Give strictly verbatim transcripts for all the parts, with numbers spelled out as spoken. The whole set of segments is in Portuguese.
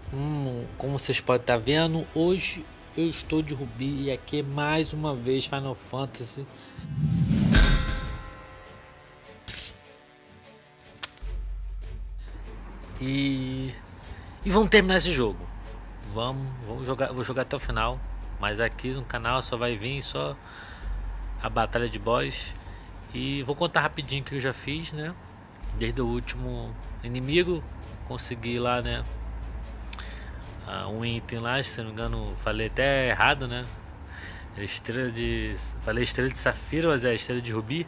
Hum, como vocês podem estar vendo, hoje eu estou de Rubi e aqui é mais uma vez Final Fantasy. E, e vamos terminar esse jogo. Vamos, vamos jogar, vou jogar até o final. Mas aqui no canal só vai vir só a batalha de boss. E vou contar rapidinho o que eu já fiz, né? Desde o último inimigo, consegui lá, né? Uh, um item lá, se não me engano, falei até errado, né? Estrela de. Falei estrela de safira, mas é estrela de rubi.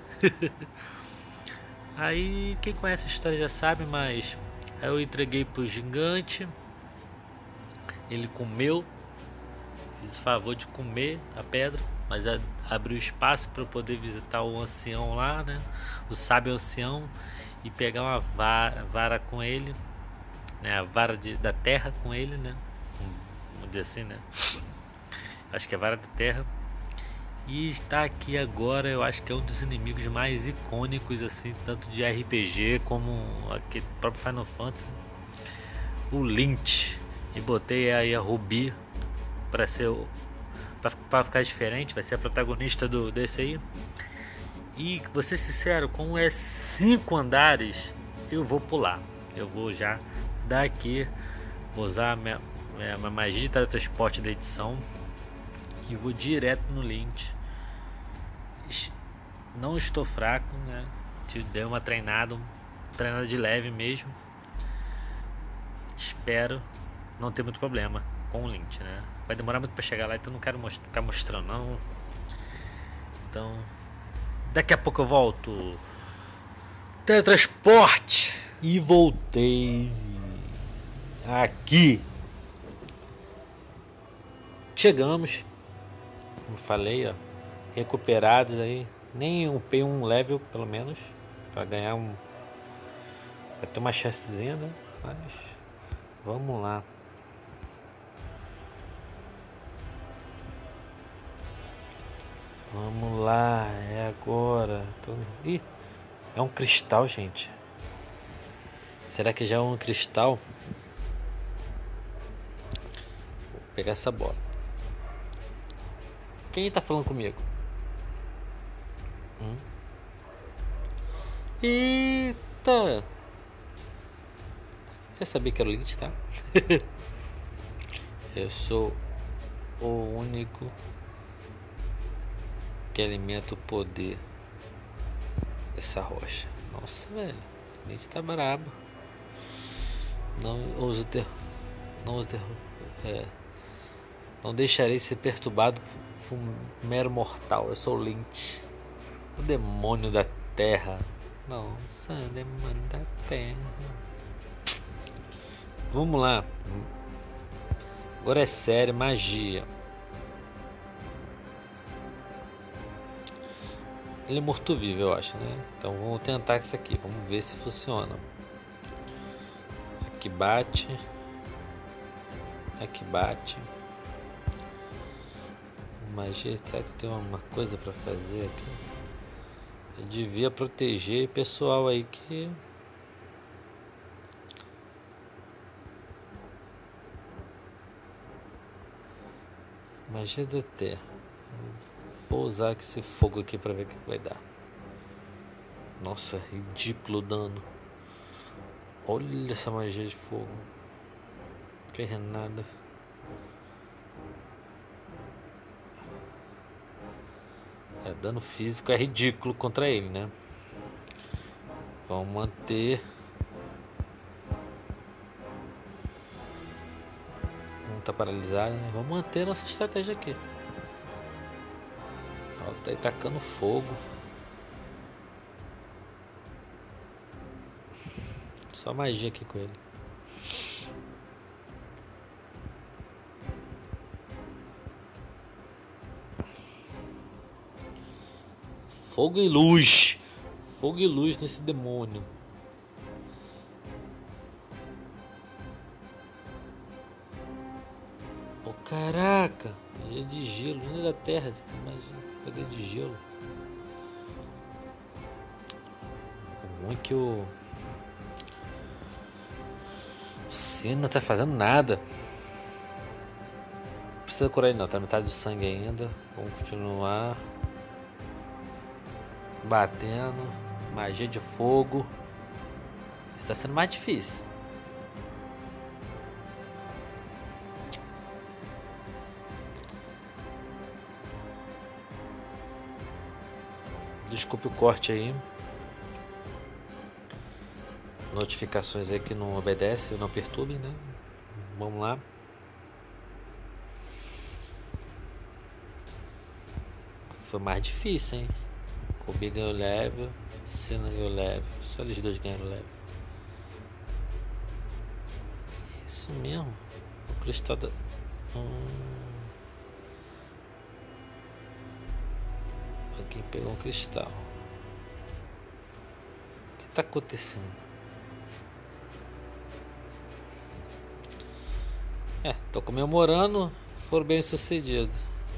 Aí quem conhece a história já sabe, mas aí eu entreguei pro gigante. Ele comeu. Fiz o favor de comer a pedra, mas abriu espaço para eu poder visitar o ancião lá, né? O sábio ancião. E pegar uma vara, vara com ele, né? A vara de, da terra com ele, né? Vamos dizer assim, né? Acho que é a vara da terra. E está aqui agora, eu acho que é um dos inimigos mais icônicos, assim, tanto de R P G como aqui próprio Final Fantasy, o Lynch. E botei aí a Ruby para ser o, para ficar diferente, vai ser a protagonista do desse aí. E vou ser sincero, como é cinco andares, eu vou pular. Eu vou já daqui, vou usar a minha, minha, minha magia de teletransporte da edição e vou direto no Lynch. Não estou fraco, né? Te dei uma treinada, treinada de leve mesmo. Espero não ter muito problema com o Lynch, né? Vai demorar muito para chegar lá, então não quero most ficar mostrando não. Então, daqui a pouco eu volto. Teletransporte e voltei aqui. Chegamos, como falei, ó, recuperados aí. Nem upei um level, pelo menos, para ganhar um, para ter uma chancezinha, né? Mas vamos lá. Vamos lá, é agora. Tô... Ih, é um cristal, gente. Será que já é um cristal? Vou pegar essa bola. Quem tá falando comigo? Hum? Eita! Quer saber que era o Lynch, tá? Eu sou o único que alimenta o poder dessa rocha. Nossa, velho. O Lynch tá brabo. Não uso ter... Não uso ter... É... Não deixarei ser perturbado por um mero mortal. Eu sou o Lynch, o demônio da terra. Nossa, demônio da terra. Vamos lá. Agora é sério, magia. Ele é morto-vivo, eu acho, né? Então vamos tentar isso aqui. Vamos ver se funciona. Aqui bate. Aqui bate. Magia, será que eu tenho uma coisa pra fazer aqui? Eu devia proteger pessoal aí que... Magia da terra. Vou usar esse fogo aqui pra ver o que vai dar. Nossa, ridículo o dano. Olha essa magia de fogo. Não fez nada. É, dano físico é ridículo contra ele, né? Vamos manter. Não tá paralisado, né? Vamos manter nossa estratégia aqui. Ó, tá aí tacando fogo. Só magia aqui com ele. Fogo e luz. Fogo e luz nesse demônio. Oh, caraca. Magia de gelo. Não é da terra. Magia. Poder de gelo. O ruim é que o... Sina tá fazendo nada. Não precisa curar ele não, tá metade do sangue ainda. Vamos continuar. Batendo. Magia de fogo. Isso tá sendo mais difícil. Desculpe o corte aí. Notificações aí que não obedecem, não perturbem, né? Vamos lá. Foi mais difícil, hein? Kobe ganhou level, Sina ganhou level. Só eles dois ganharam level. Isso mesmo. O cristal da... Hum... Alguém pegou um cristal. O que tá acontecendo? É, tô comemorando. Foram bem sucedidos.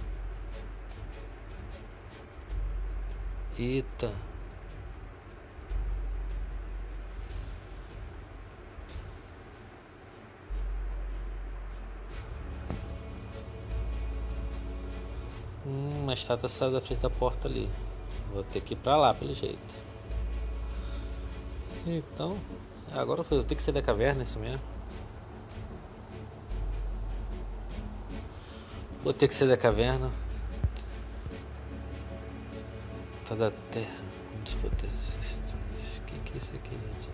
Eita. Hum, a estátua saiu da frente da porta ali. Vou ter que ir pra lá pelo jeito. Então, agora foi. Eu tenho que sair da caverna, isso mesmo. Vou ter que sair da caverna. Tá da terra. O que, que é isso aqui, gente?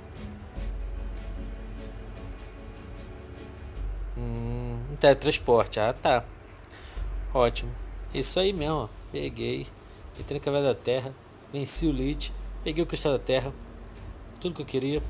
Hum, teletransporte. Ah, tá. Ótimo. Isso aí mesmo, ó. Peguei. Entrei na caverna da terra. Venci o Lich. Peguei o cristal da terra. Tudo que eu queria.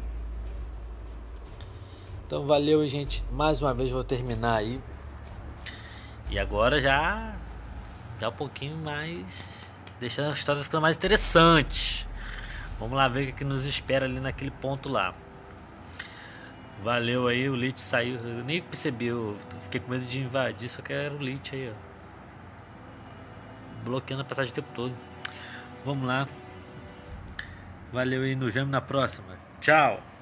Então valeu, gente. Mais uma vez vou terminar aí. E agora já. Já um pouquinho mais. Deixando a história ficando mais interessante. Vamos lá ver o que nos espera ali naquele ponto lá. Valeu aí, o Lich saiu. Eu nem percebi, eu fiquei com medo de invadir, só que era o Lich aí, ó. Bloqueando a passagem o tempo todo. Vamos lá. Valeu aí, nos vemos na próxima. Tchau.